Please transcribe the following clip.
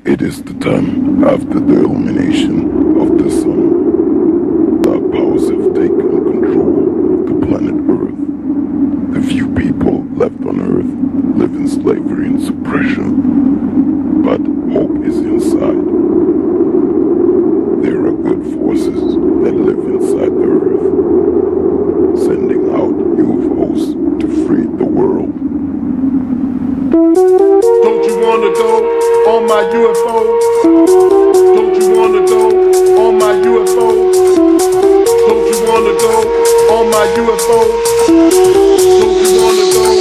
It is the time after the illumination of the sun. Dark powers have taken control of the planet Earth. The few people left on Earth live in slavery and suppression. But hope is inside. There are good forces that live inside the Earth, sending out UFOs to free the world. Don't you wanna go on my UFO? Don't you wanna go on my UFO? Don't you wanna go on my UFO? Don't you wanna go?